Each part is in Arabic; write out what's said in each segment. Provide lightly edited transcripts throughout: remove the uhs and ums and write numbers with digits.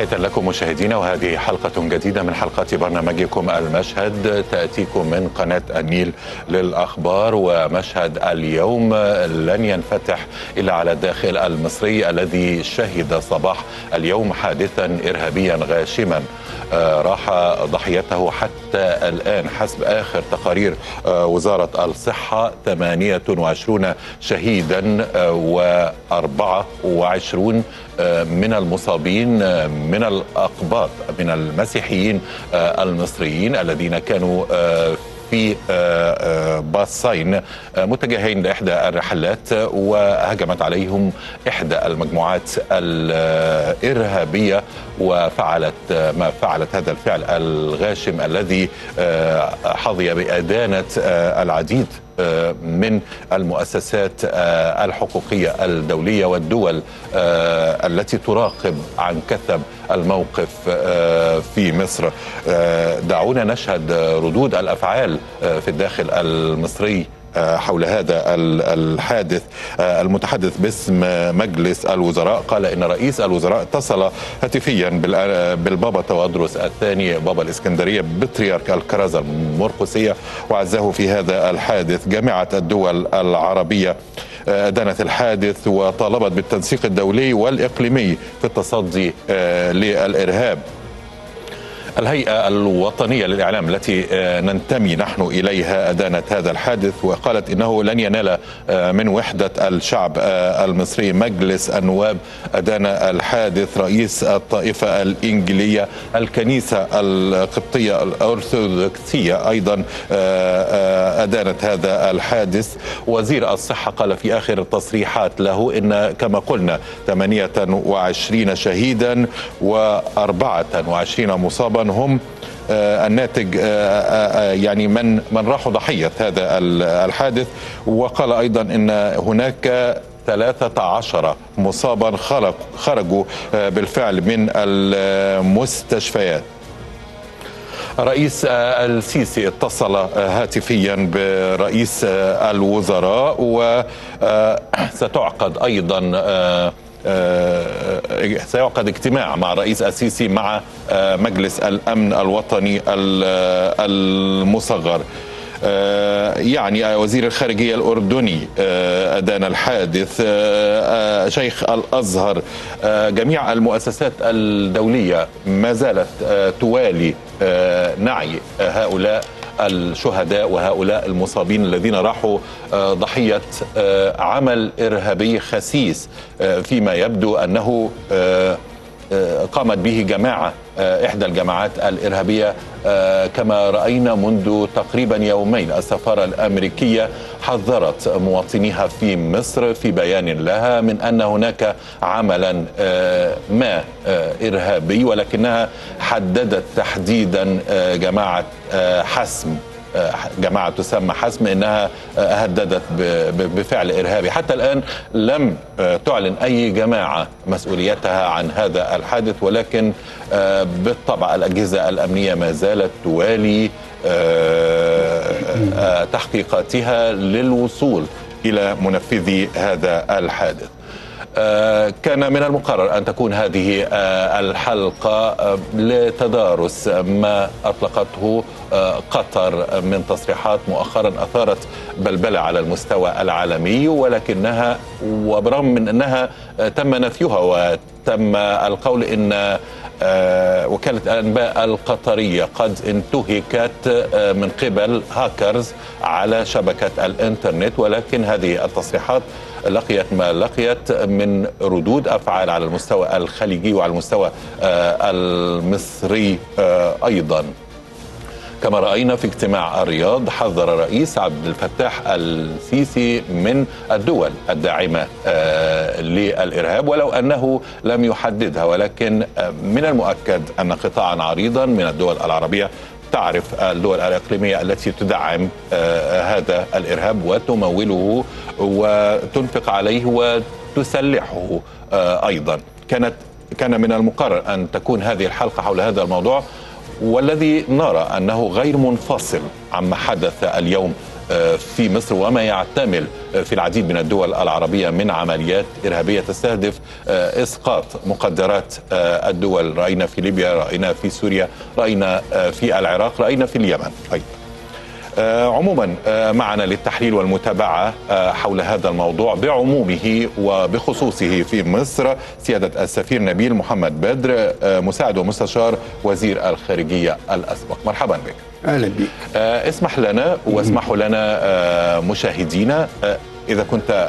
تحية لكم مشاهدينا، وهذه حلقة جديدة من حلقات برنامجكم المشهد تأتيكم من قناة النيل للأخبار. ومشهد اليوم لن ينفتح إلا على الداخل المصري الذي شهد صباح اليوم حادثا إرهابيا غاشما راح ضحيته حتى الآن حسب آخر تقارير وزارة الصحة 28 شهيدا و24 من المصابين من الأقباط من المسيحيين المصريين الذين كانوا في باصين متجهين لإحدى الرحلات، وهجمت عليهم إحدى المجموعات الإرهابية وفعلت ما فعلت هذا الفعل الغاشم الذي حظي بإدانة العديد من المؤسسات الحقوقية الدولية والدول التي تراقب عن كثب الموقف في مصر. دعونا نشهد ردود الأفعال في الداخل المصري حول هذا الحادث. المتحدث باسم مجلس الوزراء قال إن رئيس الوزراء اتصل هاتفيا بالبابا تودروس الثاني بابا الإسكندرية بطريرك الكرازة المرقسية وعزاه في هذا الحادث. جامعة الدول العربية أدانت الحادث وطالبت بالتنسيق الدولي والإقليمي في التصدي للإرهاب. الهيئة الوطنية للإعلام التي ننتمي نحن إليها أدانت هذا الحادث وقالت إنه لن ينال من وحدة الشعب المصري. مجلس النواب أدان الحادث. رئيس الطائفة الإنجيلية الكنيسة القبطية الأرثوذكسية أيضا أدانت هذا الحادث. وزير الصحة قال في آخر التصريحات له إن كما قلنا 28 شهيدا و24 مصابا هم الناتج يعني من راحوا ضحية هذا الحادث. وقال أيضا إن هناك 13 مصابا خرجوا بالفعل من المستشفيات. رئيس السيسي اتصل هاتفيا برئيس الوزراء وستعقد أيضا سيعقد اجتماع مع رئيس السيسي مع مجلس الأمن الوطني المصغر. يعني وزير الخارجية الأردني أدان الحادث. شيخ الأزهر. جميع المؤسسات الدولية ما زالت توالي نعي هؤلاء الشهداء وهؤلاء المصابين الذين راحوا ضحية عمل إرهابي خسيس فيما يبدو أنه قامت به جماعة إحدى الجماعات الإرهابية كما رأينا منذ تقريبا يومين. السفارة الأمريكية حذرت مواطنيها في مصر في بيان لها من أن هناك عملا ما إرهابي، ولكنها حددت تحديدا جماعة حسم، جماعة تسمى حسم، إنها هددت بفعل إرهابي. حتى الآن لم تعلن أي جماعة مسؤوليتها عن هذا الحادث، ولكن بالطبع الأجهزة الأمنية ما زالت توالي تحقيقاتها للوصول إلى منفذي هذا الحادث. كان من المقرر أن تكون هذه الحلقة لتدارس ما أطلقته قطر من تصريحات مؤخرا أثارت بلبلة على المستوى العالمي، ولكنها وبرغم من أنها تم نفيها وتم القول إن وكالة الأنباء القطرية قد انتهكت من قبل هاكرز على شبكة الإنترنت، ولكن هذه التصريحات لقيت ما لقيت من ردود أفعال على المستوى الخليجي وعلى المستوى المصري أيضا. كما رأينا في اجتماع الرياض حذر الرئيس عبد الفتاح السيسي من الدول الداعمة للإرهاب ولو أنه لم يحددها، ولكن من المؤكد أن قطاعا عريضا من الدول العربية تعرف الدول الإقليمية التي تدعم هذا الإرهاب وتموله وتنفق عليه وتسلحه أيضا. كان من المقرر أن تكون هذه الحلقة حول هذا الموضوع، والذي نرى أنه غير منفصل عما حدث اليوم في مصر وما يعتمل في العديد من الدول العربية من عمليات إرهابية تستهدف إسقاط مقدرات الدول. رأينا في ليبيا، رأينا في سوريا، رأينا في العراق، رأينا في اليمن أيضا. عموما معنا للتحليل والمتابعة حول هذا الموضوع بعمومه وبخصوصه في مصر سيادة السفير نبيل محمد بدر، مساعد ومستشار وزير الخارجية الأسبق. مرحبا بك. أهلا بك. اسمح لنا واسمحوا لنا مشاهدينا، إذا كنت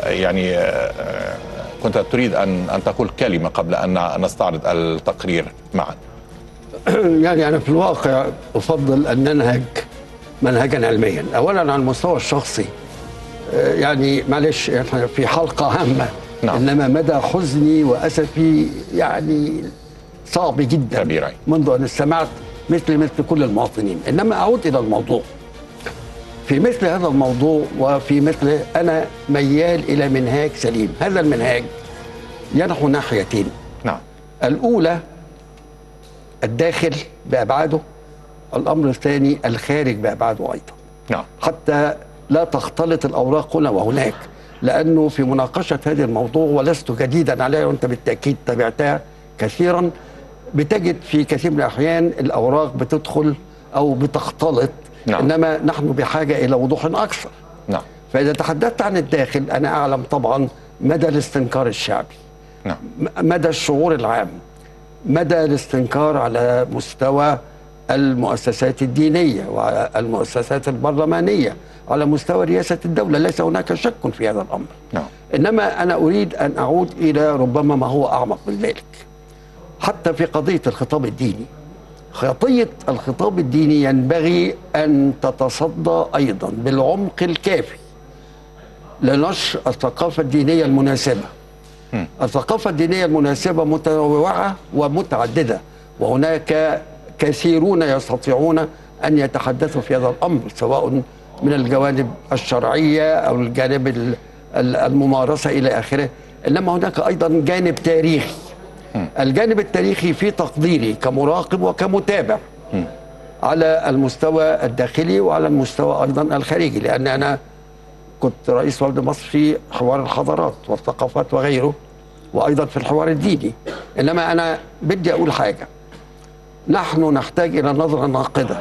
كنت تريد أن تقول كلمة قبل أن نستعرض التقرير معا. يعني أنا في الواقع أفضل أن ننهج منهجا علميا. اولا على المستوى الشخصي، يعني معلش احنا في حلقه عامه، نعم. انما مدى حزني واسفي يعني صعب جدا كبيرين منذ ان استمعت مثل كل المواطنين. انما اعود الى الموضوع. في مثل هذا الموضوع وفي مثل انا ميال الى منهاج سليم. هذا المنهاج ينحو ناحيتين. نعم. الاولى الداخل بابعاده، الأمر الثاني الخارج بأبعاده أيضا. نعم. حتى لا تختلط الأوراق هنا وهناك، لأنه في مناقشة هذا الموضوع ولست جديدا عليه وأنت بالتأكيد تابعتها كثيرا، بتجد في كثير من الأحيان الأوراق بتدخل أو بتختلط. نعم. إنما نحن بحاجة إلى وضوح أكثر. نعم. فإذا تحدثت عن الداخل أنا أعلم طبعا مدى الاستنكار الشعبي. نعم. مدى الشعور العام، مدى الاستنكار على مستوى المؤسسات الدينية والمؤسسات البرلمانية، على مستوى رئاسة الدولة. ليس هناك شك في هذا الأمر. نعم. إنما أنا أريد أن أعود إلى ربما ما هو أعمق من ذلك. حتى في قضية الخطاب الديني، قضية الخطاب الديني ينبغي أن تتصدى أيضا بالعمق الكافي لنشر الثقافة الدينية المناسبة. الثقافة الدينية المناسبة متنوعة ومتعددة، وهناك كثيرون يستطيعون أن يتحدثوا في هذا الأمر، سواء من الجوانب الشرعية أو الجانب الممارسة إلى آخره. إنما هناك أيضا جانب تاريخي. الجانب التاريخي في تقديري كمراقب وكمتابع على المستوى الداخلي وعلى المستوى أيضا الخارجي، لأن أنا كنت رئيس وفد مصر في حوار الحضارات والثقافات وغيره، وأيضا في الحوار الديني. إنما أنا بدي أقول حاجة، نحن نحتاج إلى نظرة ناقدة،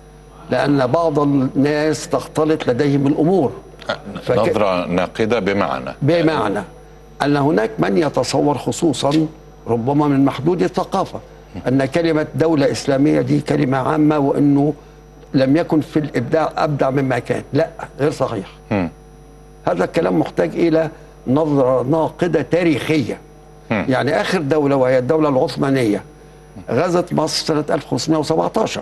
لأن بعض الناس تختلط لديهم الأمور. نظرة ناقدة بمعنى أن هناك من يتصور، خصوصا ربما من محدود الثقافة، أن كلمة دولة إسلامية دي كلمة عامة، وأنه لم يكن في الإبداع أبدع مما كان. لا، غير صحيح. هذا الكلام محتاج إلى نظرة ناقدة تاريخية. يعني آخر دولة وهي الدولة العثمانية غزت مصر سنة 1517.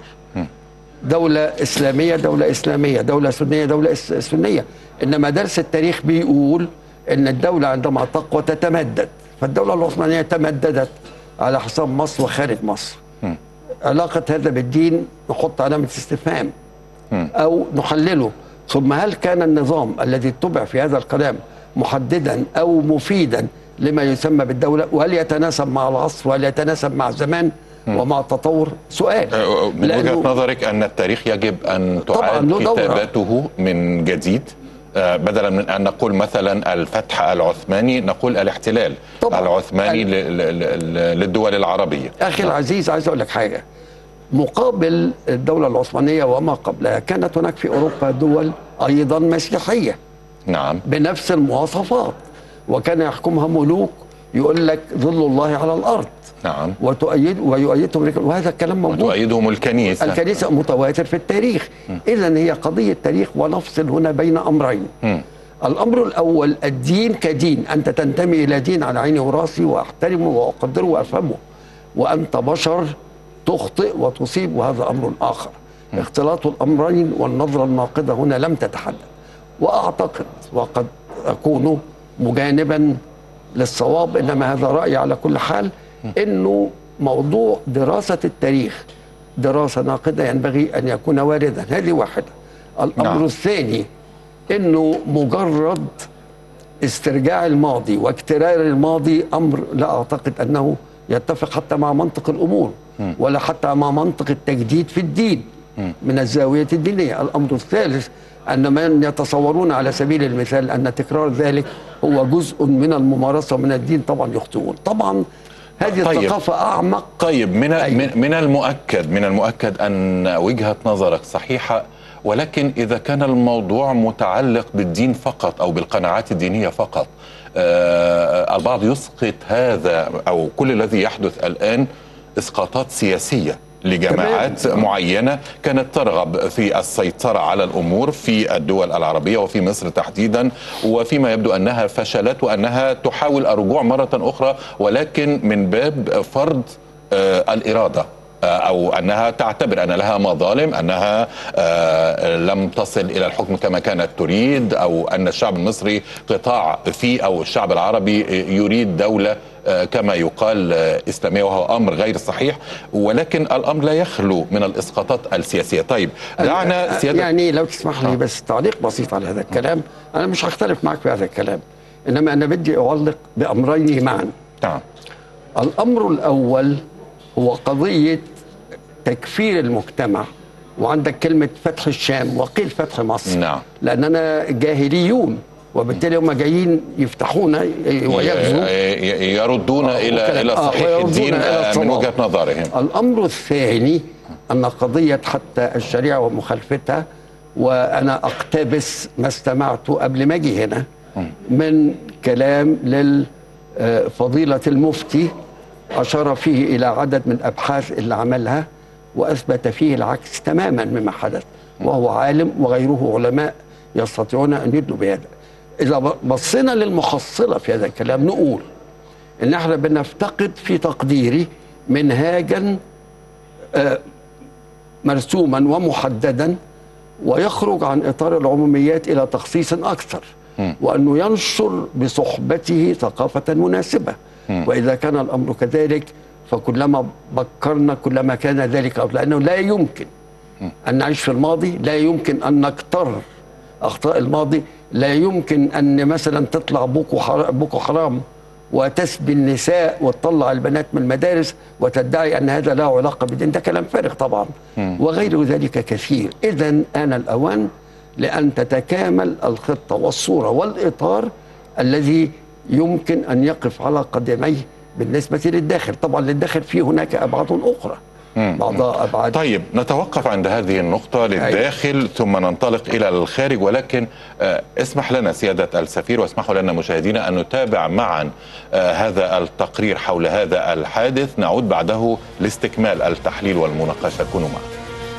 دولة إسلامية، دولة إسلامية، دولة سنية، دولة سنية. إنما درس التاريخ بيقول إن الدولة عندما تقوى تتمدد، فالدولة العثمانية تمددت على حساب مصر وخارج مصر. علاقة هذا بالدين نحط علامة استفهام أو نحلله. ثم هل كان النظام الذي اتبع في هذا الكلام محددا أو مفيدا لما يسمى بالدولة، وهل يتناسب مع العصر وهل يتناسب مع الزمان ومع التطور؟ سؤال. من وجهة نظرك أن التاريخ يجب أن تعاد كتابته من جديد، بدلا من أن نقول مثلا الفتح العثماني نقول الاحتلال العثماني للدول العربية؟ أخي العزيز، عايز أقول لك حاجة. مقابل الدولة العثمانية وما قبلها كانت هناك في أوروبا دول أيضا مسيحية. نعم. بنفس المواصفات، وكان يحكمها ملوك يقول لك ظل الله على الأرض. نعم. ويؤيدهم، وهذا الكلام موجود. وتؤيدهم الكنيسة. الكنيسة متواتر في التاريخ. إذن هي قضية تاريخ، ونفصل هنا بين أمرين. الأمر الأول الدين كدين، أنت تنتمي إلى دين على عيني وراسي وأحترمه وأقدره وأفهمه، وأنت بشر تخطئ وتصيب، وهذا أمر آخر. اختلاط الأمرين والنظرة الناقدة هنا لم تتحدث. وأعتقد، وقد أكون مجانبا للصواب، إنما هذا رأيي على كل حال، إنه موضوع دراسة التاريخ دراسة ناقدة ينبغي أن يكون واردا. هذه واحدة. الأمر الثاني إنه مجرد استرجاع الماضي واكترار الماضي أمر لا أعتقد أنه يتفق حتى مع منطق الأمور، ولا حتى مع منطق التجديد في الدين من الزاوية الدينية. الأمر الثالث أن من يتصورون على سبيل المثال أن تكرار ذلك هو جزء من الممارسة ومن الدين طبعا يخطئون. طبعا هذه الثقافة أعمق. طيب من المؤكد أن وجهة نظرك صحيحة، ولكن إذا كان الموضوع متعلق بالدين فقط أو بالقناعات الدينية فقط، البعض يسقط هذا أو كل الذي يحدث الآن إسقاطات سياسية لجماعات معينة كانت ترغب في السيطرة على الأمور في الدول العربية وفي مصر تحديدا، وفيما يبدو أنها فشلت وأنها تحاول الرجوع مرة أخرى، ولكن من باب فرض الإرادة، أو أنها تعتبر أن لها مظالم، أنها لم تصل إلى الحكم كما كانت تريد، أو أن الشعب المصري قطاع فيه أو الشعب العربي يريد دولة كما يقال إسلامية، وهو أمر غير صحيح. ولكن الأمر لا يخلو من الإسقاطات السياسية. طيب دعنا سيادة يعني لو تسمح لي بس تعليق بسيط على هذا الكلام. أنا مش هختلف معك في هذا الكلام، إنما أنا بدي أعلق بأمرين معا. نعم. الأمر الأول هو قضية تكفير المجتمع، وعندك كلمة فتح الشام وقيل فتح مصر. نعم. لأننا جاهليون، وبالتالي هم جايين يفتحون ويغزوا، يردون إلى صحيح الدين من وجهة نظرهم. الأمر الثاني أن قضية حتى الشريعة ومخالفتها، وأنا أقتبس ما استمعته قبل ما أجي هنا من كلام لفضيلة المفتي أشار فيه إلى عدد من الأبحاث اللي عملها وأثبت فيه العكس تماما مما حدث، وهو عالم وغيره علماء يستطيعون أن يدلوا بهذا. إذا بصينا للمحصلة في هذا الكلام نقول إن احنا بنفتقد في تقديري منهاجا مرسوما ومحددا ويخرج عن إطار العموميات إلى تخصيص أكثر، وأنه ينشر بصحبته ثقافة مناسبة. وإذا كان الأمر كذلك فكلما بكرنا كلما كان ذلك أفضل، لأنه لا يمكن أن نعيش في الماضي، لا يمكن أن نكتر أخطاء الماضي، لا يمكن أن مثلا تطلع بوكو حرام وتسبي النساء وتطلع البنات من المدارس وتدعي أن هذا له علاقة بالدين. ده كلام فارغ طبعا، وغير ذلك كثير. إذن آن الأوان لأن تتكامل الخطة والصورة والإطار الذي يمكن أن يقف على قدميه بالنسبة للداخل. طبعا للداخل فيه هناك أبعاد أخرى، بعضها أبعاد. طيب نتوقف عند هذه النقطة للداخل ثم ننطلق إلى الخارج، ولكن اسمح لنا سيادة السفير واسمحوا لنا مشاهدينا أن نتابع معا هذا التقرير حول هذا الحادث، نعود بعده لاستكمال التحليل والمناقشة. كونوا معنا.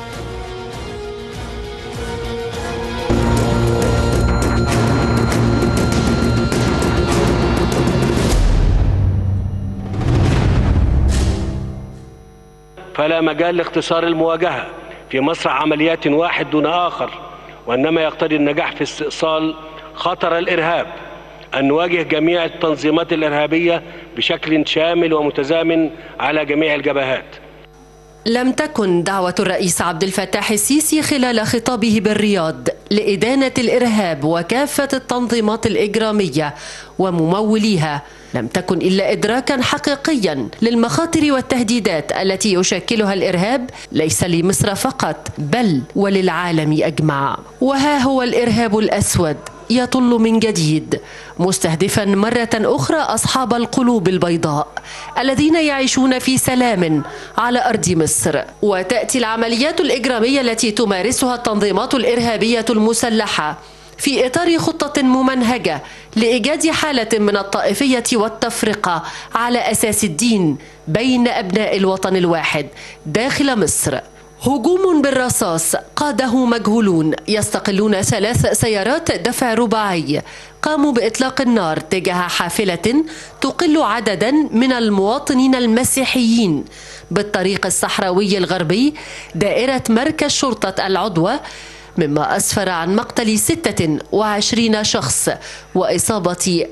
فلا مجال لاختصار المواجهة في مسرح عمليات واحد دون آخر، وإنما يقتضي النجاح في استئصال خطر الإرهاب أن نواجه جميع التنظيمات الإرهابية بشكل شامل ومتزامن على جميع الجبهات. لم تكن دعوة الرئيس عبد الفتاح السيسي خلال خطابه بالرياض لإدانة الإرهاب وكافة التنظيمات الإجرامية ومموليها لم تكن إلا إدراكا حقيقيا للمخاطر والتهديدات التي يشكلها الإرهاب ليس لمصر فقط بل وللعالم أجمع. وها هو الإرهاب الأسود يطل من جديد مستهدفا مرة أخرى أصحاب القلوب البيضاء الذين يعيشون في سلام على أرض مصر. وتأتي العمليات الإجرامية التي تمارسها التنظيمات الإرهابية المسلحة في إطار خطة ممنهجة لإيجاد حالة من الطائفية والتفرقة على أساس الدين بين أبناء الوطن الواحد داخل مصر. هجوم بالرصاص قاده مجهولون يستقلون 3 سيارات دفع رباعي قاموا بإطلاق النار تجاه حافلة تقل عددا من المواطنين المسيحيين بالطريق الصحراوي الغربي دائرة مركز شرطة العضوة، مما أسفر عن مقتل 26 شخص وإصابة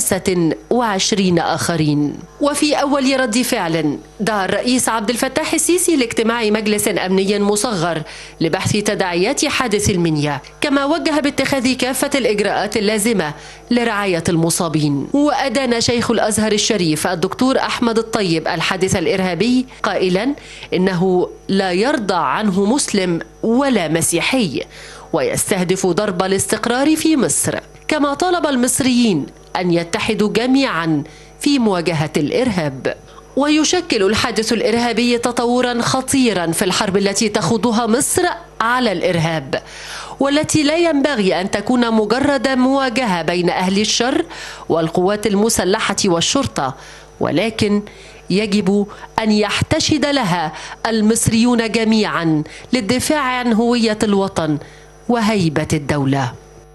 25 آخرين. وفي أول رد فعل دعا الرئيس عبد الفتاح السيسي لاجتماع مجلس أمني مصغر لبحث تداعيات حادث المنيا، كما وجه باتخاذ كافة الإجراءات اللازمة لرعاية المصابين. وأدان شيخ الأزهر الشريف الدكتور أحمد الطيب الحادث الإرهابي قائلا إنه لا يرضى عنه مسلم ولا مسيحي، ويستهدف ضرب الاستقرار في مصر. كما طالب المصريين أن يتحدوا جميعا في مواجهة الإرهاب. ويشكل الحادث الإرهابي تطورا خطيرا في الحرب التي تخوضها مصر على الإرهاب، والتي لا ينبغي أن تكون مجرد مواجهة بين أهل الشر والقوات المسلحة والشرطة، ولكن يجب أن يحتشد لها المصريون جميعا للدفاع عن هوية الوطن وهيبة الدولة.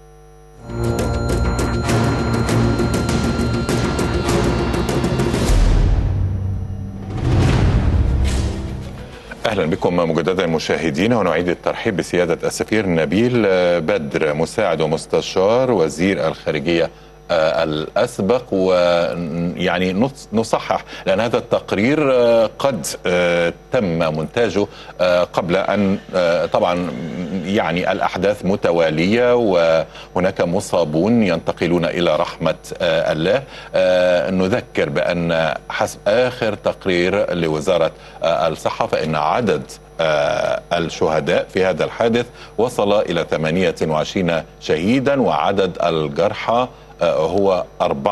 أهلا بكم مجددا مشاهدينا، ونعيد الترحيب بسيادة السفير نبيل بدر، مساعد ومستشار وزير الخارجية الأسبق. ويعني نصحح لأن هذا التقرير قد تم مونتاجه قبل أن طبعا يعني الأحداث متوالية وهناك مصابون ينتقلون إلى رحمة الله. نذكر بأن حسب آخر تقرير لوزارة الصحة فإن عدد الشهداء في هذا الحادث وصل إلى 28 شهيدا، وعدد الجرحى هو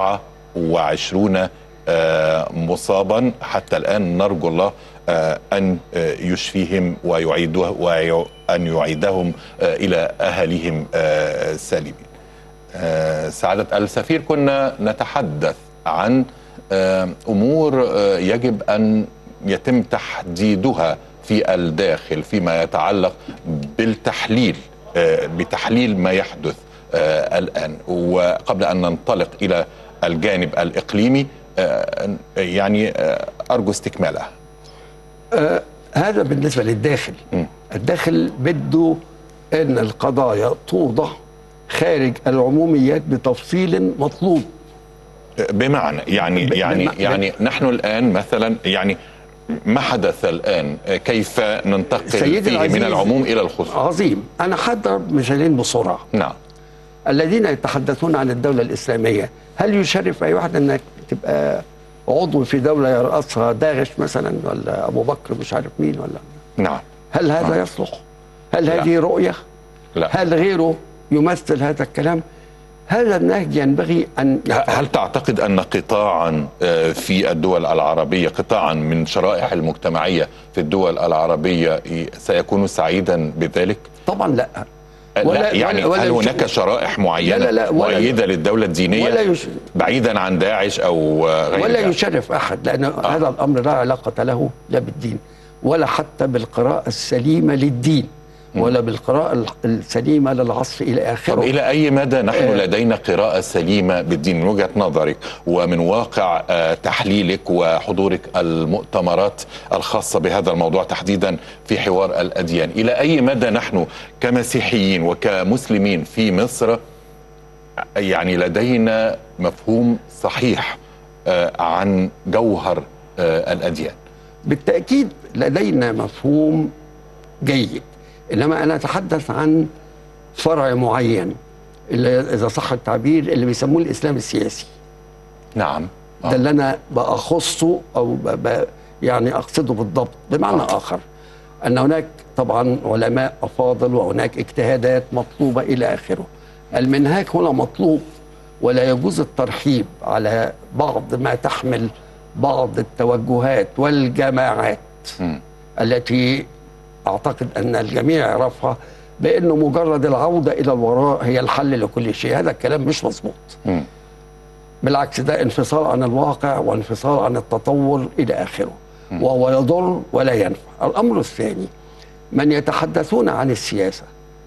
24 مصابا حتى الآن. نرجو الله أن يشفيهم وأن يعيدهم إلى أهلهم سالمين. سعادة السفير، كنا نتحدث عن أمور يجب أن يتم تحديدها في الداخل فيما يتعلق بالتحليل، بتحليل ما يحدث الآن. وقبل أن ننطلق إلى الجانب الإقليمي يعني أرجو استكمالها. هذا بالنسبة للداخل. الداخل بده أن القضايا توضع خارج العموميات بتفصيل مطلوب. بمعنى يعني نحن الآن مثلا يعني ما حدث الآن كيف ننتقل فيه من العموم إلى الخصوص؟ عظيم. أنا حضرب مثالين بسرعة. نعم. الذين يتحدثون عن الدولة الإسلامية، هل يشرف أي واحد أنك تبقى عضو في دولة يرأسها داعش مثلا ولا أبو بكر مش عارف مين ولا؟ نعم. هل هذا يصلح؟ هل هذه رؤية؟ لا. هل غيره يمثل هذا الكلام؟ هذا النهج ينبغي أن هل تعتقد أن قطاعا في الدول العربية، قطاعا من شرائح المجتمعية في الدول العربية سيكون سعيدا بذلك؟ طبعا لا. لا يعني هل هناك شرائح معينة مؤيدة للدولة الدينية بعيدا عن داعش أو غيرها؟ ولا يشرف أحد، لأن هذا الأمر لا علاقة له لا بالدين ولا حتى بالقراءة السليمة للدين ولا بالقراءة السليمة للعصر إلى آخره. طب إلى أي مدى نحن لدينا قراءة سليمة بالدين من وجهة نظرك ومن واقع تحليلك وحضورك المؤتمرات الخاصة بهذا الموضوع تحديدا في حوار الأديان؟ إلى أي مدى نحن كمسيحيين وكمسلمين في مصر يعني لدينا مفهوم صحيح عن جوهر الأديان؟ بالتأكيد لدينا مفهوم جيد، إنما أنا أتحدث عن فرع معين اللي إذا صح التعبير اللي بيسموه الإسلام السياسي. نعم. ده اللي أنا بأخصه أو يعني أقصده بالضبط. بمعنى آخر أن هناك طبعا علماء أفاضل وهناك اجتهادات مطلوبة إلى آخره. المنهاج هنا مطلوب، ولا يجوز الترحيب على بعض ما تحمل بعض التوجهات والجماعات التي أعتقد أن الجميع يعرفها بأنه مجرد العودة إلى الوراء هي الحل لكل شيء. هذا الكلام مش مظبوط. بالعكس، ده انفصال عن الواقع وانفصال عن التطور إلى آخره، وهو يضر ولا ينفع. الأمر الثاني، من يتحدثون عن السياسة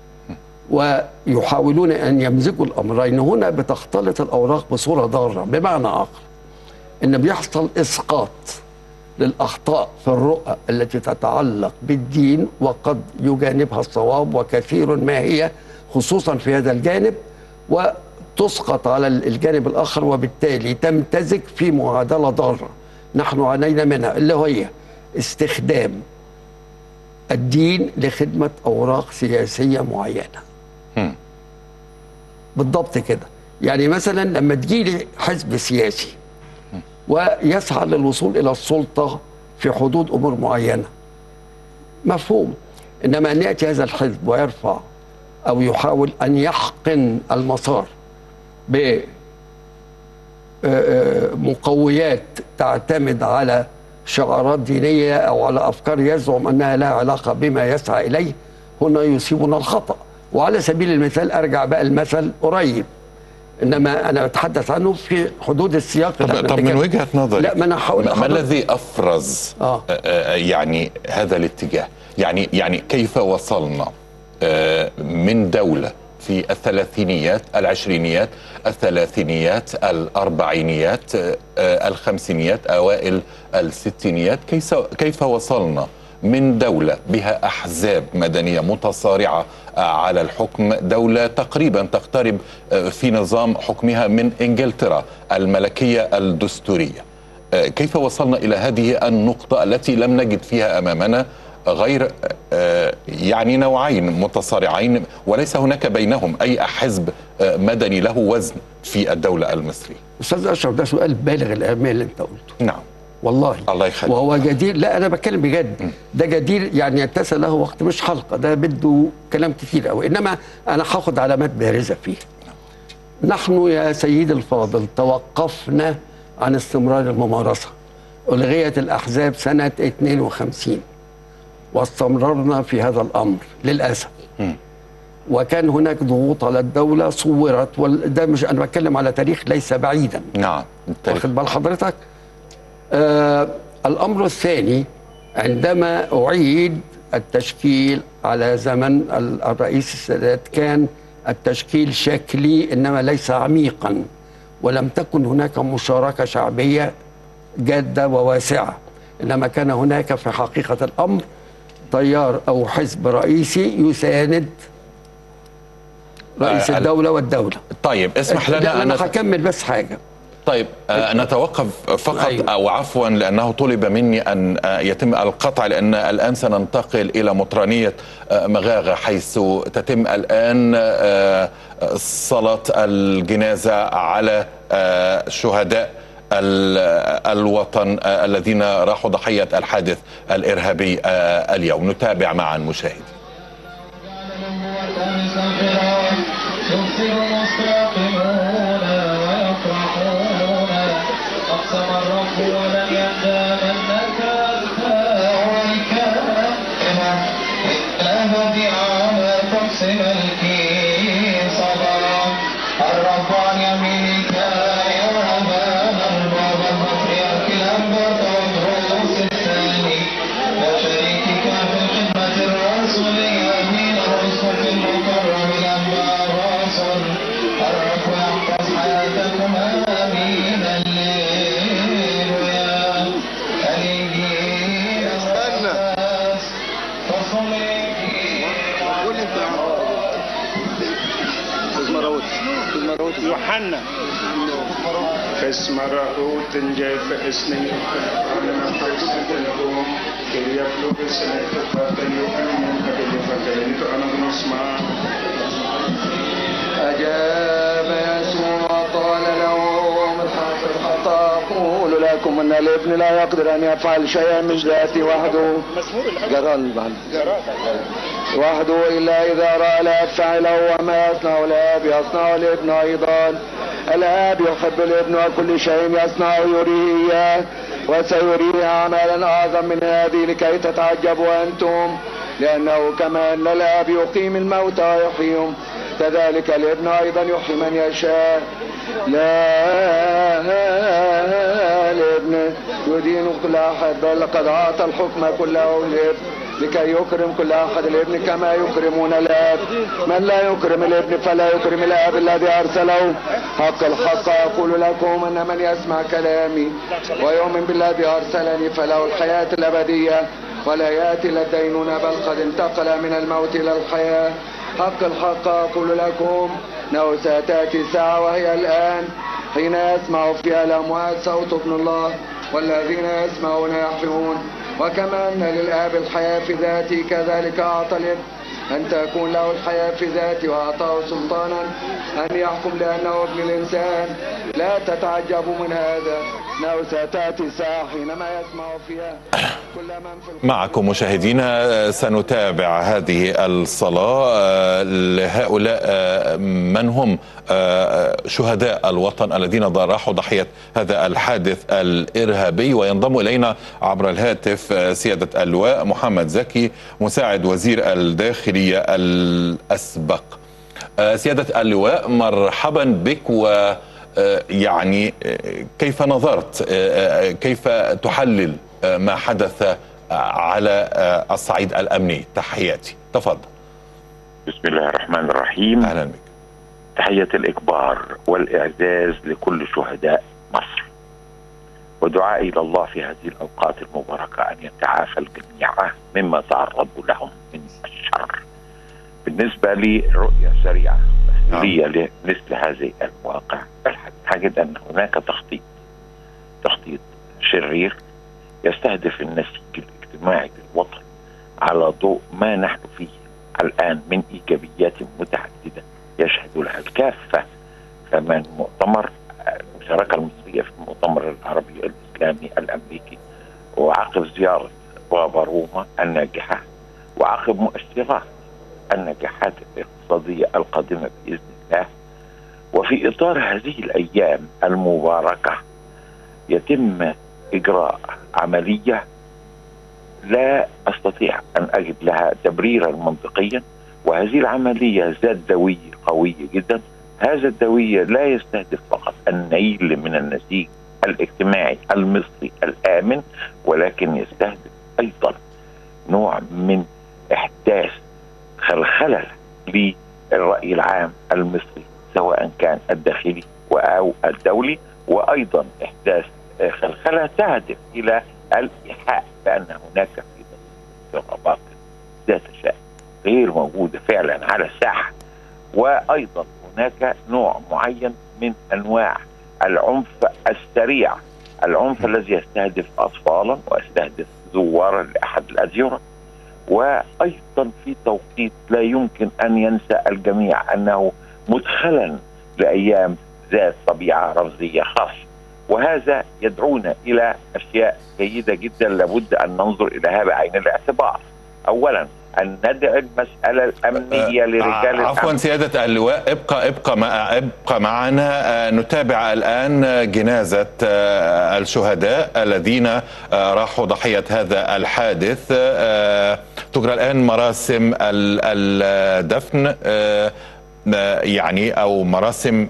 ويحاولون أن يمزجوا الأمرين هنا بتختلط الأوراق بصورة ضارة. بمعنى آخر، إن بيحصل إسقاط للأخطاء في الرؤى التي تتعلق بالدين وقد يجانبها الصواب وكثير ما هي خصوصا في هذا الجانب، وتسقط على الجانب الآخر، وبالتالي تمتزج في معادلة ضارة نحن عانينا منها، اللي هي استخدام الدين لخدمة أوراق سياسية معينة. بالضبط كده. يعني مثلا لما تجيلي حزب سياسي ويسعى للوصول إلى السلطة في حدود أمور معينة، مفهوم. إنما أن يأتي هذا الحزب ويرفع أو يحاول أن يحقن المسار بمقويات تعتمد على شعارات دينية أو على أفكار يزعم أنها لها علاقة بما يسعى إليه، هنا يصيبنا الخطأ. وعلى سبيل المثال أرجع بقى المثل قريب، إنما أنا بتحدث عنه في حدود السياق. طب من وجهة نظرك، لا، ما أنا هقول ما الذي أفرز يعني هذا الاتجاه؟ يعني كيف وصلنا من دولة في الثلاثينيات، العشرينيات، الثلاثينيات، الأربعينيات، الخمسينيات، أوائل الستينيات، كيف وصلنا من دولة بها أحزاب مدنية متصارعة على الحكم، دولة تقريبا تقترب في نظام حكمها من إنجلترا الملكية الدستورية، كيف وصلنا إلى هذه النقطة التي لم نجد فيها أمامنا غير يعني نوعين متصارعين وليس هناك بينهم أي حزب مدني له وزن في الدولة المصرية؟ أستاذ أشرف، ده سؤال بالغ الأهمية اللي أنت قلته. نعم والله الله يخليك. وهو جدير، لا أنا بتكلم بجد، ده جدير يعني يتسع له وقت، مش حلقة، ده بده كلام كتير قوي، إنما أنا هاخد علامات بارزة فيه. نحن يا سيدي الفاضل توقفنا عن استمرار الممارسة، ألغيت الأحزاب سنة 52 واستمررنا في هذا الأمر للأسف. وكان هناك ضغوط على الدولة صورت، وده مش أنا بتكلم على تاريخ ليس بعيدا. نعم واخد بال حضرتك؟ الأمر الثاني، عندما أعيد التشكيل على زمن الرئيس السادات كان التشكيل شكلي إنما ليس عميقا، ولم تكن هناك مشاركة شعبية جادة وواسعة، إنما كان هناك في حقيقة الأمر تيار أو حزب رئيسي يساند رئيس الدولة والدولة. طيب اسمح لنا أنا هكمل بس حاجة. طيب نتوقف فقط. أيوة. أو عفوا لأنه طلب مني أن يتم القطع، لأن الآن سننتقل إلى مطرانية مغاغة، حيث تتم الآن صلاة الجنازة على شهداء الوطن الذين راحوا ضحية الحادث الإرهابي اليوم. نتابع معا مشاهدي. يوحنا اسم رؤوت جاي في اسنين أنا حسبتكم كي يبلغ سنة فتن يؤمن قبل فتنت أنا نسمع. أجاب يسوع وقال لهم الحق أقول لكم أن الابن لا يقدر أن يفعل شيئا من ذاته وحده وحده إلا إذا رأى الآب فعله، وما يصنع الآب يصنع الابن أيضا. الآب يحب الابن وكل شيء يصنعه يريه إياه، وسيريه أعمالا أعظم من هذه لكي تتعجبوا أنتم، لأنه كما أن الآب يقيم الموتى ويحييهم كذلك الابن أيضا يحيي من يشاء. لا الابن يدين كل أحد، بل لقد أعطى الحكم كله للابن لكي يكرم كل أحد الابن كما يكرمون الآب. من لا يكرم الابن فلا يكرم الآب الذي أرسله. حق الحق أقول لكم أن من يسمع كلامي ويؤمن بالذي أرسلني فله الحياة الأبدية ولا يأتي إلى الدينونة، بل قد انتقل من الموت إلى الحياة. حق الحق أقول لكم أنه ستأتي ساعة وهي الآن حين يسمع فيها الأموات صوت ابن الله، والذين يسمعون يحيون. وكما أن للآب الحياة في ذاته كذلك أعطى الابن أن تكون له الحياة في ذاته، وأعطاه سلطانا أن يحكم لأنه ابن الإنسان. لا تتعجبوا من هذا، إنه ستأتي ساعة حينما يسمع فيها كل من في معكم مشاهدينا سنتابع هذه الصلاة لهؤلاء من هم شهداء الوطن الذين راحوا ضحية هذا الحادث الإرهابي. وينضم إلينا عبر الهاتف سيادة اللواء محمد زكي مساعد وزير الداخلية الأسبق. سيادة اللواء مرحبا بك، ويعني كيف نظرت، كيف تحلل ما حدث على الصعيد الأمني؟ تحياتي، تفضل. بسم الله الرحمن الرحيم. أهلا بك. تحية الإكبار والإعزاز لكل شهداء مصر، ودعائي إلى الله في هذه الأوقات المباركة أن يتعافى الجميع مما تعرضوا لهم من الشر. بالنسبة لي رؤية سريعة لي لمثل هذه المواقع، أجد أن هناك تخطيط شرير يستهدف النسيج الاجتماعي للوطن على ضوء ما نحن فيه الآن من إيجابيات متعددة يشهد لها الكافة، كمان مؤتمر المشاركة المصرية في المؤتمر العربي الإسلامي الأمريكي، وعقب زيارة بابا روما الناجحة، وعقب مؤشرات النجاحات الاقتصادية القادمة بإذن الله. وفي إطار هذه الأيام المباركة يتم إجراء عملية لا أستطيع أن أجد لها تبريرا منطقيا، وهذه العملية ذات دوية قوية جدا. هذا الدوية لا يستهدف فقط النيل من النسيج الاجتماعي المصري الآمن، ولكن يستهدف أيضا نوع من إحداث خلخلة للرأي العام المصري سواء كان الداخلي أو الدولي، وأيضا إحداث خلخلة تهدف إلى الإيحاء بأن هناك في ضربات ذات شأن غير موجودة فعلا على الساحة، وأيضا هناك نوع معين من أنواع العنف السريع، العنف الذي يستهدف أطفالا ويستهدف زوارا لأحد الأديرة. وأيضا في توقيت لا يمكن أن ينسى الجميع أنه مدخلا لأيام ذات طبيعة رمزية خاصة، وهذا يدعونا إلى أشياء جيدة جدا لابد أن ننظر إليها بعين الاعتبار. أولا أن ندعي المسألة الأمنية لرجال عفوا سيادة اللواء، ابقى معنا. نتابع الآن جنازة الشهداء الذين راحوا ضحية هذا الحادث. تجرى الآن مراسم الدفن يعني أو مراسم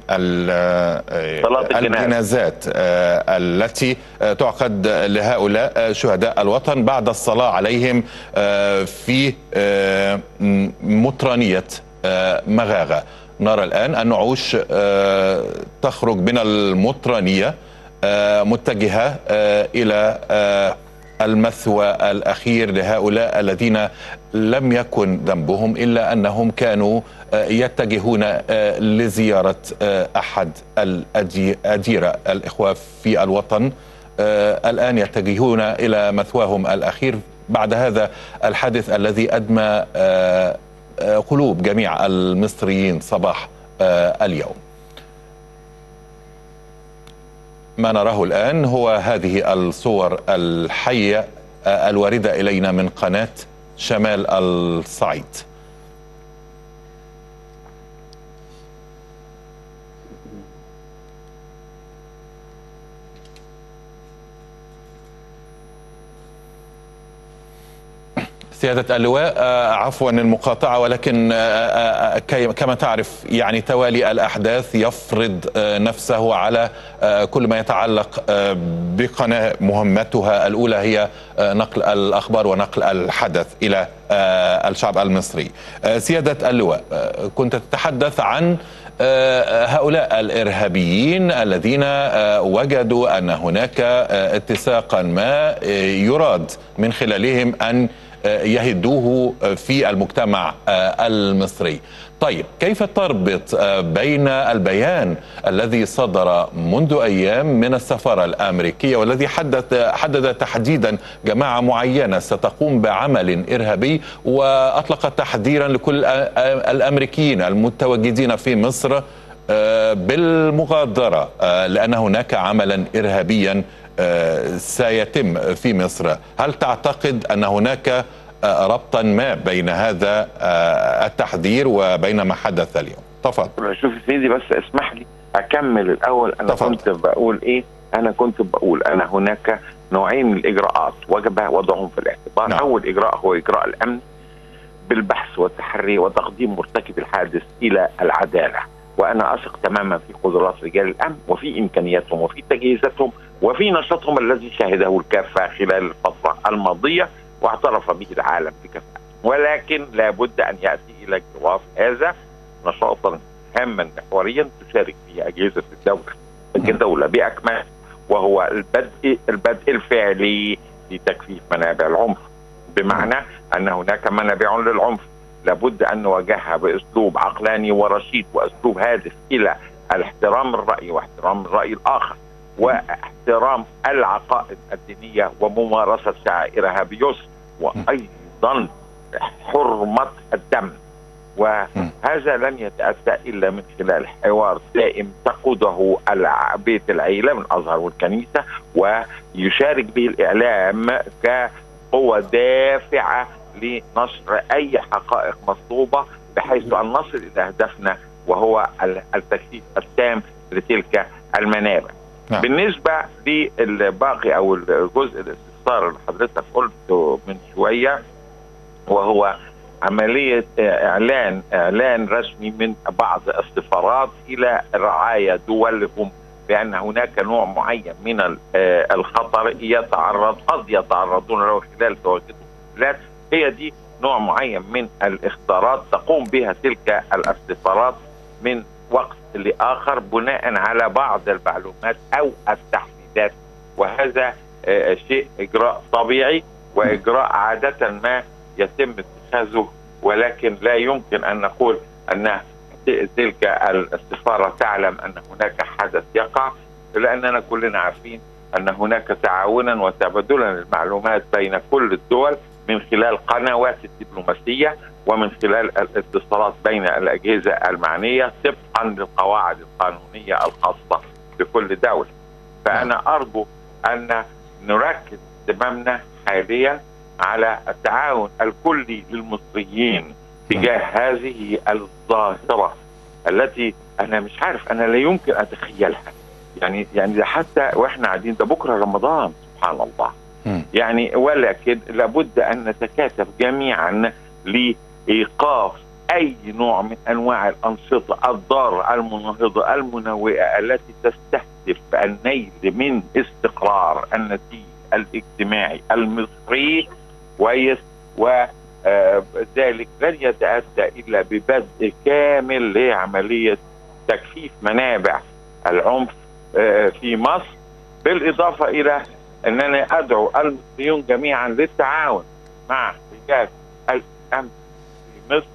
الجنازات التي تعقد لهؤلاء شهداء الوطن بعد الصلاة عليهم في مطرانية مغاغة. نرى الآن النعوش تخرج من المطرانية متجهة إلى المثوى الأخير لهؤلاء الذين لم يكن ذنبهم إلا أنهم كانوا يتجهون لزيارة أحد الأديرة الإخوة في الوطن. الآن يتجهون إلى مثواهم الأخير بعد هذا الحادث الذي أدمى قلوب جميع المصريين صباح اليوم. ما نراه الآن هو هذه الصور الحية الواردة إلينا من قناة شمال الصعيد. سيادة اللواء، عفوا المقاطعة، ولكن كما تعرف يعني توالي الأحداث يفرض نفسه على كل ما يتعلق بقناة مهمتها الأولى هي نقل الأخبار ونقل الحدث إلى الشعب المصري. سيادة اللواء، كنت تتحدث عن هؤلاء الإرهابيين الذين وجدوا أن هناك اتساقا ما يراد من خلالهم أن يهدوه في المجتمع المصري. طيب، كيف تربط بين البيان الذي صدر منذ أيام من السفارة الأمريكية والذي حدد تحديدا جماعة معينة ستقوم بعمل إرهابي، وأطلق تحذيرا لكل الأمريكيين المتواجدين في مصر بالمغادرة لأن هناك عملا إرهابيا سيتم في مصر؟ هل تعتقد أن هناك ربطا ما بين هذا التحذير وبين ما حدث اليوم؟ تفضل. شوف سيدي، بس اسمح لي اكمل الاول. انا تفضل. كنت بقول ايه؟ انا كنت بقول ان هناك نوعين من الاجراءات وجب وضعهم في الاعتبار. نعم. اول اجراء هو اجراء الامن بالبحث والتحري وتقديم مرتكب الحادث الى العداله، وانا اثق تماما في قدرات رجال الامن وفي امكانياتهم وفي تجهيزاتهم وفي نشاطهم الذي شاهده الكافه خلال الفتره الماضيه واعترف به العالم بكفاءة. ولكن لابد ان ياتي الى جواز هذا نشاطا هاما محوريا تشارك فيه اجهزه الدوله باكملها، وهو البدء الفعلي لتكثيف منابع العنف، بمعنى ان هناك منابع للعنف لابد ان نواجهها باسلوب عقلاني ورشيد واسلوب هادف الى الاحترام الراي واحترام الراي الاخر واحترام العقائد الدينيه وممارسه شعائرها بيسر، وايضا حرمه الدم. وهذا لن يتاتى الا من خلال حوار دائم تقوده بيت العيله من الازهر والكنيسه، ويشارك به الاعلام كقوه دافعه لنشر اي حقائق مطلوبه بحيث ان نصل الى هدفنا وهو التكثيف التام لتلك المنابع. نعم. بالنسبه للباقي او الجزء الاستفسار اللي حضرتك قلته من شويه، وهو عمليه اعلان رسمي من بعض السفارات الى رعايا دولهم بان هناك نوع معين من الخطر قد يتعرضون له خلال تواجدهم. لا، هي دي نوع معين من الاختيارات تقوم بها تلك السفارات من وقت لآخر بناء على بعض المعلومات أو التحديدات، وهذا شيء إجراء طبيعي وإجراء عادة ما يتم اتخاذه، ولكن لا يمكن أن نقول أن تلك السفارة تعلم أن هناك حدث يقع، لأننا كلنا عارفين أن هناك تعاونا وتبادلا للمعلومات بين كل الدول من خلال قنوات الدبلوماسية ومن خلال الاتصالات بين الأجهزة المعنية طبقا للقواعد القانونية الخاصة بكل دولة. فأنا أرجو أن نركز اهتمامنا حاليا على التعاون الكلي للمصريين تجاه هذه الظاهرة التي أنا مش عارف، أنا لا يمكن أتخيلها. يعني حتى وإحنا قاعدين، ده بكرة رمضان سبحان الله. يعني ولكن لابد أن نتكاتف جميعا لإيقاف أي نوع من أنواع الأنشطة الضارة المناهضة المنوئة التي تستهدف النيل من استقرار النسيج الاجتماعي المصري كويس، وذلك لن يتأتى إلا ببدء كامل لعملية تكثيف منابع العنف في مصر، بالإضافة إلى أنني أدعو المصريون جميعا للتعاون مع رجال الأمن في مصر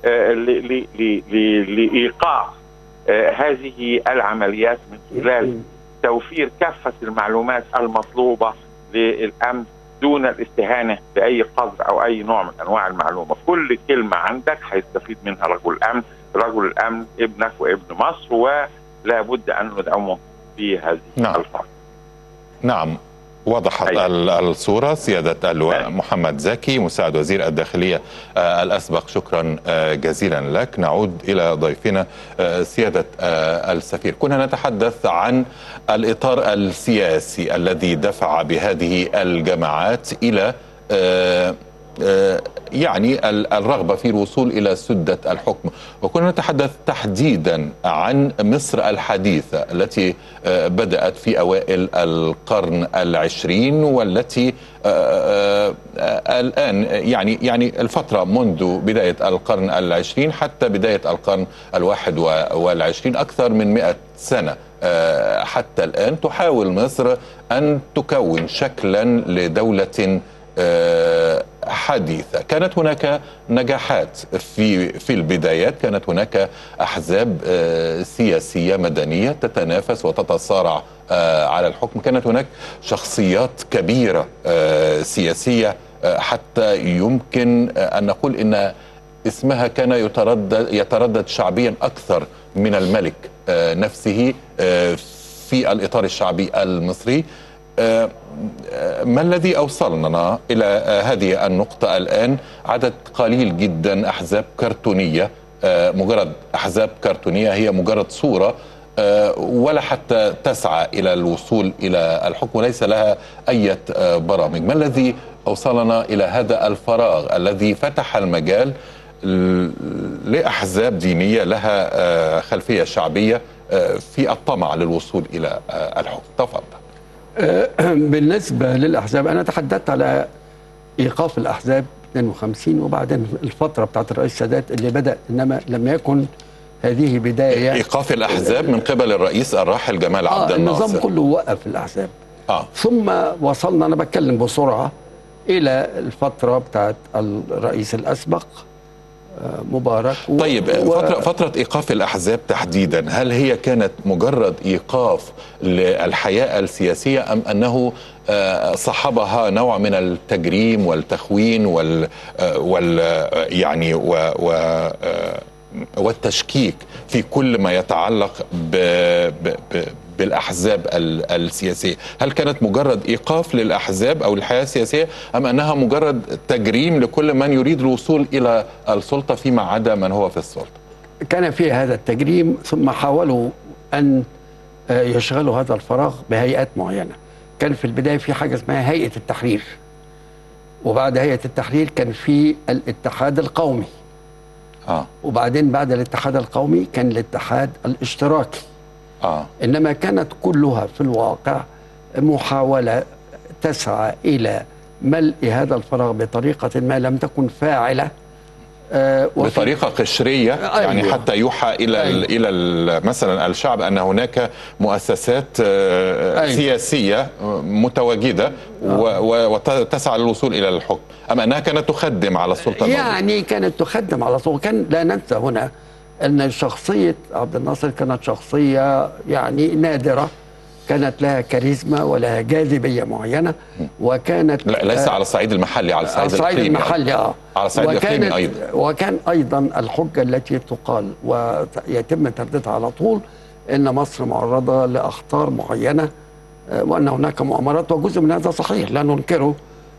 لإيقاف هذه العمليات من خلال توفير كافة المعلومات المطلوبة للأمن دون الاستهانة بأي قدر أو أي نوع من أنواع المعلومة. كل كلمة عندك هيستفيد منها رجل الأمن، رجل الأمن ابنك وابن مصر، ولا بد أن ندعمه في هذه الفترة. نعم، وضحت الصورة. سيادة اللواء محمد زكي مساعد وزير الداخلية الأسبق، شكرا جزيلا لك. نعود إلى ضيفنا سيادة السفير. كنا نتحدث عن الإطار السياسي الذي دفع بهذه الجماعات إلى يعني الرغبة في الوصول إلى سدة الحكم، وكنا نتحدث تحديدا عن مصر الحديثة التي بدأت في أوائل القرن العشرين، والتي الآن يعني الفترة منذ بداية القرن العشرين حتى بداية القرن الواحد والعشرين، أكثر من 100 سنة حتى الآن تحاول مصر أن تكون شكلا لدولة حديثة. كانت هناك نجاحات في البدايات، كانت هناك أحزاب سياسية مدنية تتنافس وتتصارع على الحكم، كانت هناك شخصيات كبيرة سياسية حتى يمكن أن نقول إن اسمها كان يتردد شعبيا أكثر من الملك نفسه في الإطار الشعبي المصري. ما الذي أوصلنا إلى هذه النقطة الآن؟ عدد قليل جدا أحزاب كرتونية، مجرد أحزاب كرتونية، هي مجرد صورة ولا حتى تسعى إلى الوصول إلى الحكم وليس لها أي برامج. ما الذي أوصلنا إلى هذا الفراغ الذي فتح المجال لأحزاب دينية لها خلفية شعبية في الطمع للوصول إلى الحكم؟ تفضل. بالنسبة للأحزاب أنا تحدثت على إيقاف الأحزاب 52 وبعدين الفترة بتاعت الرئيس السادات اللي بدأ، إنما لم يكن هذه بداية إيقاف الأحزاب من قبل الرئيس الراحل جمال عبد الناصر. النظام كله وقف الأحزاب. ثم وصلنا، أنا بتكلم بسرعة، إلى الفترة بتاعت الرئيس الأسبق مبارك. طيب فترة إيقاف الأحزاب تحديدا، هل هي كانت مجرد إيقاف للحياة السياسية أم أنه صحبها نوع من التجريم والتخوين والتشكيك في كل ما يتعلق بالأحزاب السياسية؟ هل كانت مجرد إيقاف للأحزاب أو الحياة السياسية أم أنها مجرد تجريم لكل من يريد الوصول إلى السلطة فيما عدا من هو في السلطة؟ كان في هذا التجريم، ثم حاولوا أن يشغلوا هذا الفراغ بهيئات معينة. كان في البداية في حاجة اسمها هيئة التحرير، وبعد هيئة التحرير كان في الاتحاد القومي، وبعدين بعد الاتحاد القومي كان الاتحاد الاشتراكي. إنما كانت كلها في الواقع محاولة تسعى إلى ملء هذا الفراغ بطريقة ما لم تكن فاعلة، بطريقة قشرية. أيوة. يعني حتى يوحى إلى مثلا الشعب أن هناك مؤسسات أيوة. سياسية متواجدة وتسعى للوصول إلى الحكم، أم أنها كانت تخدم على السلطة يعني كانت تخدم على السلطة. كان لا ننسى هنا أن شخصية عبد الناصر كانت شخصية يعني نادرة، كانت لها كاريزما ولها جاذبية معينة، وكانت ليس على الصعيد المحلي، على الصعيد المحلي على الصعيد الإقليمي أيضا. وكان أيضا الحجة التي تقال ويتم ترديدها على طول أن مصر معرضة لأخطار معينة، وأن هناك مؤامرات، وجزء من هذا صحيح لا ننكره،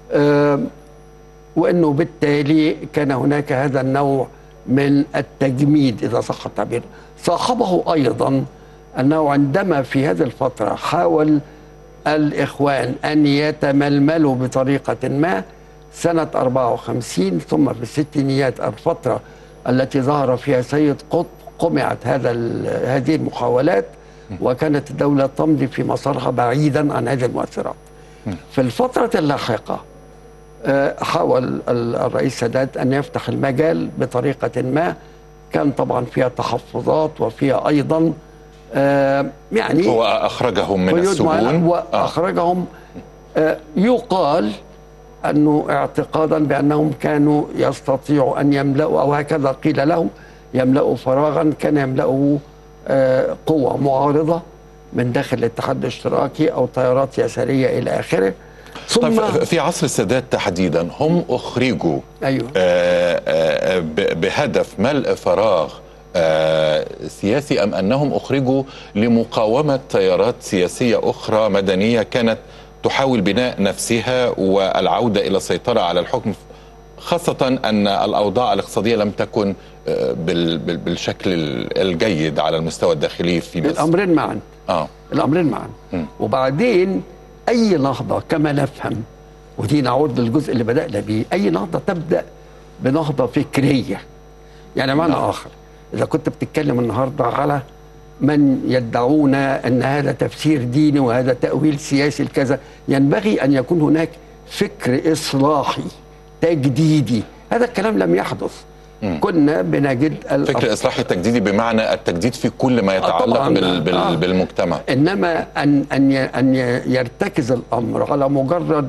وأنه بالتالي كان هناك هذا النوع من التجميد إذا صح التعبير. صاحبه أيضا أنه عندما في هذه الفترة حاول الإخوان أن يتململوا بطريقة ما سنة 54 ثم في الستينيات، الفترة التي ظهر فيها سيد قطب، قمعت هذه المحاولات، وكانت الدولة تمضي في مسارها بعيدا عن هذه المؤثرات. في الفترة اللاحقة حاول الرئيس السادات أن يفتح المجال بطريقة ما، كان طبعا فيها تحفظات وفيها أيضا يعني هو أخرجهم من السجون وأخرجهم يقال أنه اعتقادا بأنهم كانوا يستطيعوا أن يملأوا، أو هكذا قيل لهم، يملأوا فراغا كان يملأه قوة معارضة من داخل الاتحاد الاشتراكي أو تيارات يسارية إلى آخره. ثم في عصر السادات تحديدا هم أخرجوا أيوه. بهدف ملء فراغ سياسي، أم أنهم أخرجوا لمقاومة تيارات سياسية أخرى مدنية كانت تحاول بناء نفسها والعودة إلى السيطرة على الحكم، خاصة أن الأوضاع الاقتصادية لم تكن بالشكل الجيد على المستوى الداخلي في مصر؟ الأمرين معا. الأمرين معا. وبعدين أي نهضة كما نفهم، ودي نعود للجزء اللي بدأنا به، أي نهضة تبدأ بنهضة فكرية. يعني معنى آخر، إذا كنت بتتكلم النهاردة على من يدعون أن هذا تفسير ديني وهذا تأويل سياسي لكذا، ينبغي أن يكون هناك فكر إصلاحي تجديدي. هذا الكلام لم يحدث. كنا بنجد فكر إصلاحي تجديدي بمعنى التجديد في كل ما يتعلق بالمجتمع، إنما أن يرتكز الأمر على مجرد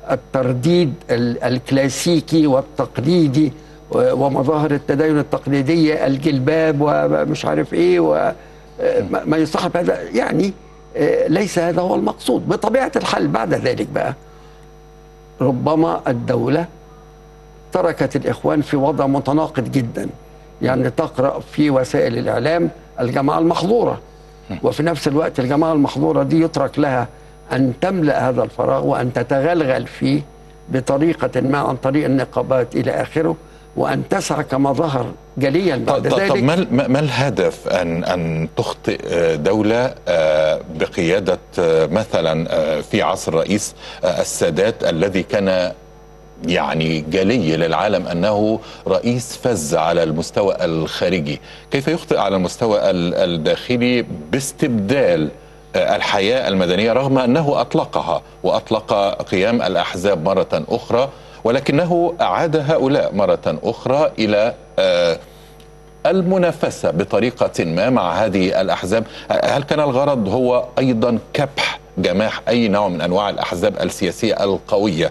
الترديد الكلاسيكي والتقليدي ومظاهر التدين التقليدية، الجلباب ومش عارف ايه وما يصاحب هذا، يعني ليس هذا هو المقصود. بطبيعة الحال بعد ذلك بقى ربما الدولة تركت الإخوان في وضع متناقض جدا. يعني تقرأ في وسائل الإعلام الجماعة المحظورة، وفي نفس الوقت الجماعة المحظورة دي يترك لها أن تملأ هذا الفراغ وأن تتغلغل فيه بطريقة ما عن طريق النقابات إلى آخره، وأن تسعى كما ظهر جليا بعد ذلك. طب ما الهدف أن تخطئ دولة بقيادة مثلا في عصر رئيس السادات الذي كان يعني جلي للعالم أنه رئيس فز على المستوى الخارجي، كيف يخطئ على المستوى الداخلي باستبدال الحياة المدنية رغم أنه أطلقها وأطلق قيام الأحزاب مرة أخرى، ولكنه أعاد هؤلاء مرة أخرى إلى المنافسة بطريقة ما مع هذه الأحزاب؟ هل كان الغرض هو أيضا كبح جماح أي نوع من أنواع الأحزاب السياسية القوية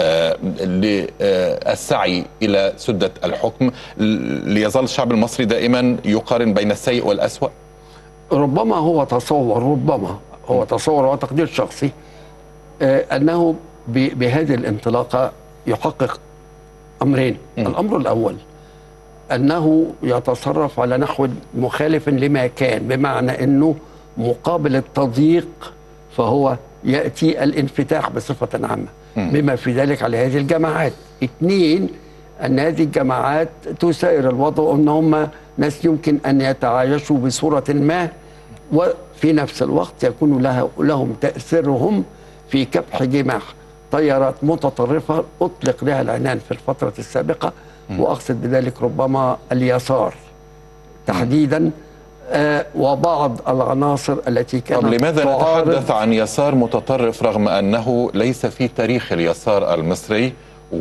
للسعي إلى سدة الحكم، ليظل الشعب المصري دائما يقارن بين السيء والأسوأ؟ ربما هو تصور وتقدير شخصي أنه بهذه الانطلاقة يحقق أمرين. الأمر الأول أنه يتصرف على نحو مخالف لما كان، بمعنى أنه مقابل التضييق فهو يأتي الانفتاح بصفة عامة بما في ذلك على هذه الجماعات. اثنين، أن هذه الجماعات تسائر الوضع، أن هم ناس يمكن أن يتعايشوا بصورة ما، وفي نفس الوقت يكون لهم تأثيرهم في كبح جماح تيارات متطرفة أطلق لها العنان في الفترة السابقة، وأقصد بذلك ربما اليسار تحديدا وبعض العناصر التي كانت. طب لماذا نتحدث عن يسار متطرف رغم أنه ليس في تاريخ اليسار المصري؟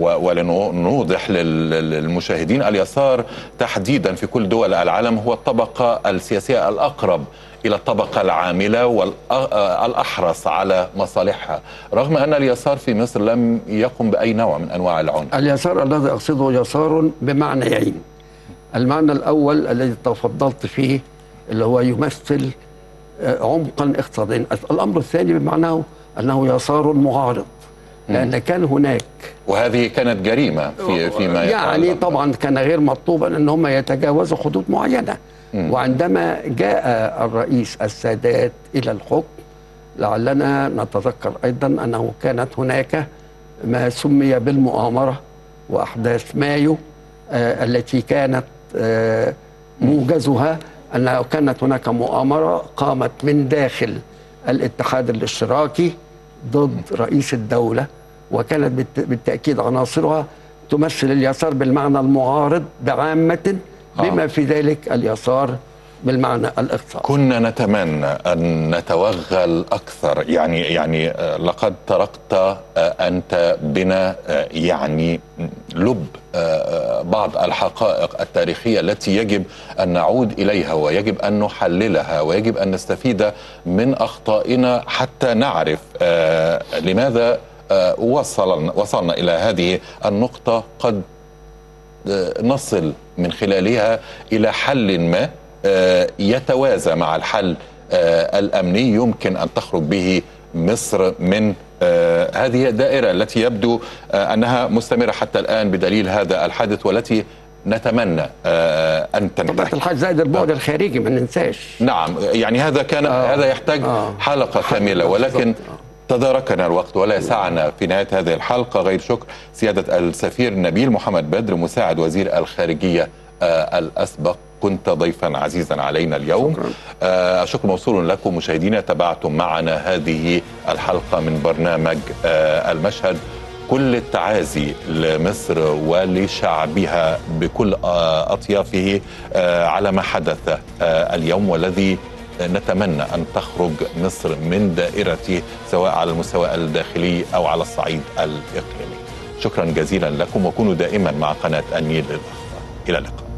ولنوضح للمشاهدين، اليسار تحديدا في كل دول العالم هو الطبقة السياسية الأقرب إلى الطبقة العاملة والأحرص على مصالحها، رغم أن اليسار في مصر لم يقم بأي نوع من أنواع العنف. اليسار الذي أقصده يسار بمعنيين. المعنى الأول الذي تفضلت فيه اللي هو يمثل عمقا اقتصاديا. الأمر الثاني بمعناه أنه يسار معارض، لأن كان هناك، وهذه كانت جريمة فيما يعني طبعا كان غير مطلوبا أن هم يتجاوزوا حدود معينة. وعندما جاء الرئيس السادات إلى الحكم لعلنا نتذكر أيضا أنه كانت هناك ما سمي بالمؤامرة وأحداث مايو التي كانت موجزها أنه كانت هناك مؤامرة قامت من داخل الاتحاد الاشتراكي ضد رئيس الدولة، وكانت بالتأكيد عناصرها تمثل اليسار بالمعنى المعارض بعامة، بما في ذلك اليسار بالمعنى الاقتصادي. كنا نتمنى أن نتوغل أكثر، يعني لقد تركت أنت بنا يعني لب بعض الحقائق التاريخية التي يجب أن نعود إليها ويجب أن نحللها ويجب أن نستفيد من أخطائنا حتى نعرف لماذا وصلنا إلى هذه النقطة، قد نصل من خلالها إلى حل ما يتوازى مع الحل الأمني يمكن أن تخرج به مصر من هذه الدائرة التي يبدو أنها مستمرة حتى الآن بدليل هذا الحادث، والتي نتمنى أن تنتهي. طبعا الحاج زائد البعد الخارجي ما ننساش. نعم، يعني هذا كان هذا يحتاج حلقة كاملة، ولكن تداركنا الوقت ولا يسعنا في نهاية هذه الحلقة غير شكر سيادة السفير نبيل محمد بدر مساعد وزير الخارجية الأسبق، كنت ضيفا عزيزا علينا اليوم. الشكر موصول لكم مشاهدينا، تابعتم معنا هذه الحلقة من برنامج المشهد. كل التعازي لمصر ولشعبها بكل أطيافه على ما حدث اليوم، والذي نتمنى أن تخرج مصر من دائرته سواء على المستوى الداخلي أو على الصعيد الإقليمي. شكرا جزيلا لكم، وكونوا دائما مع قناة النيل للأخبار. إلى اللقاء.